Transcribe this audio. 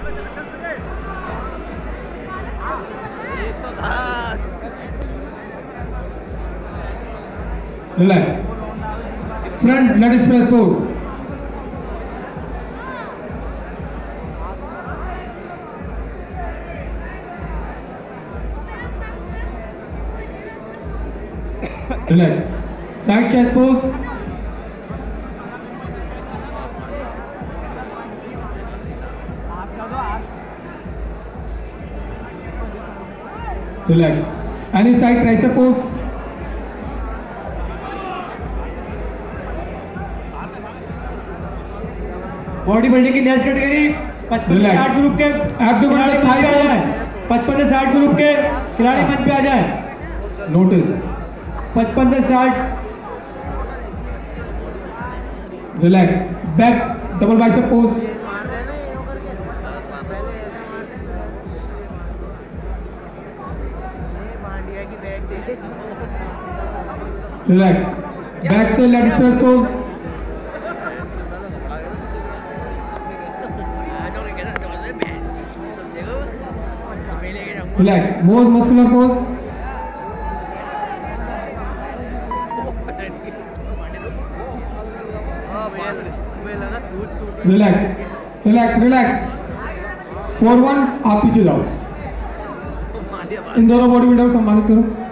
Relax. Front, let us press pose. Relax. Side chest pose. Relax. Any side tricep pose. Body building की next category 55 से 60 group के abdomen पे Thai आ जाए। 55 से 60 group के खिलाड़ी मंच पे आ जाए। नोटिस 55 से 60। Relax. Back double bicep pose. Relax. Back से lat stretch pose. Relax. Most muscular pose. Relax relax relax. 4-1 आप पीछे जाओ। इन दोनों बॉडी बिल्डर को सम्मानित करो।